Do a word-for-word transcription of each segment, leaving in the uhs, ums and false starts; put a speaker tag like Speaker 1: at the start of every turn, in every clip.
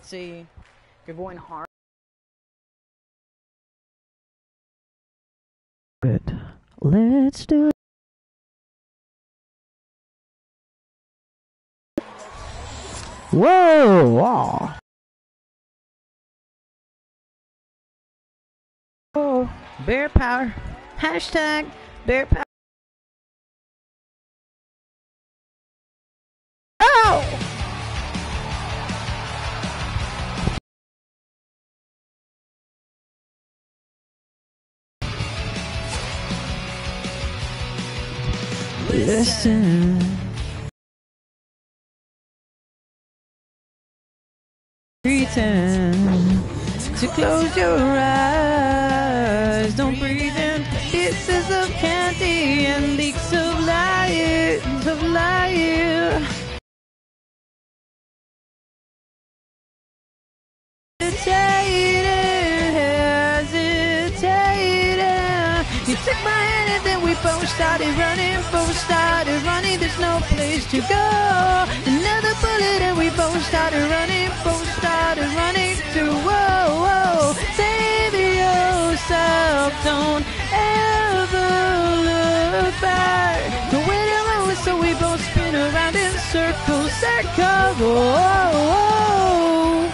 Speaker 1: Let's see. If you're going hard. Good. Let's do it. Whoa! Wow. Oh, bear power. Hashtag bear power. Oh! Listen. Pretend to close your eyes. Don't breathe in pieces of candy and leaks of light, of light. Hesitating, hesitating. You took my hand and then we both started running, both started running. There's no place to go. Another bullet and we both started running, both started running to whoa, whoa. Save yourself, don't ever look back. The way to move, so we both spin around in circles, circles. Whoa, whoa.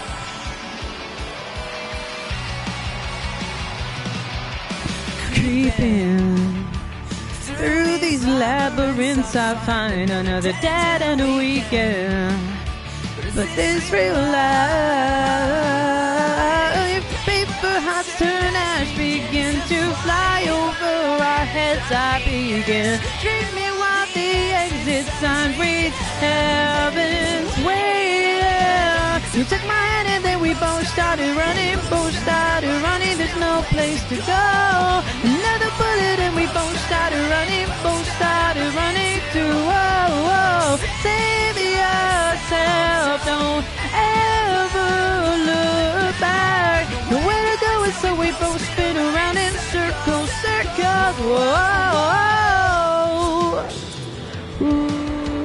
Speaker 1: Creeping through these labyrinths, I find another dead and a weekend. But this real life, paper hearts turn ash, begin to fly over our heads. I begin dreaming while the exit sign reads heaven's way. You took my hand and then we both started running, both started running. There's no place to go. Another bullet and we both started running, both started running to whoa, whoa. Save yourself, don't ever look back. The way to go is so we both spin around in circles, circles. Whoa, whoa.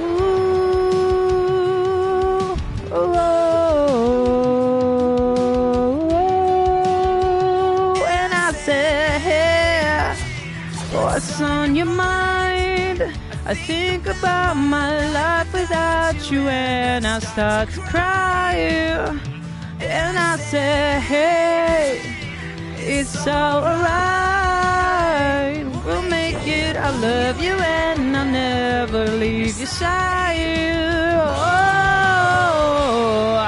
Speaker 1: What's on your mind? I think about my life without you and I start to cry. And I say, hey, it's alright. We'll make it, I love you and I'll never leave your side. Oh,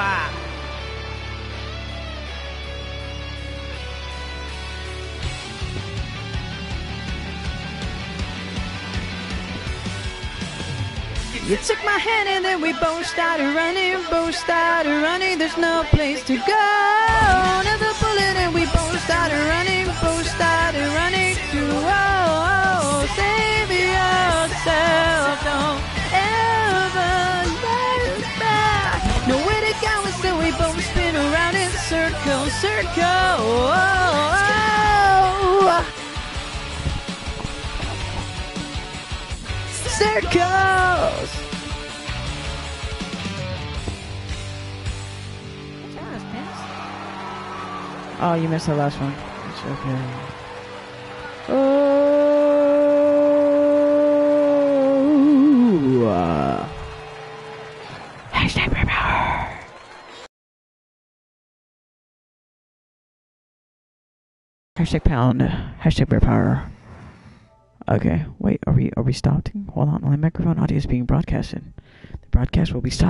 Speaker 1: you took my hand and then we both started running, both started running. There's no place to go. Another bullet and we both started running, both started running to oh, oh. Save yourself, don't ever look back. Nowhere to go, and so we both spin around in circles, circles. Oh, oh. Circles. Oh, you missed the last one. It's okay. Oh. Uh. Hashtag bear power. Hashtag pound. Hashtag bear power. Okay, wait, are we are we stopping? Hold on, my microphone audio is being broadcasted. The broadcast will be stopped.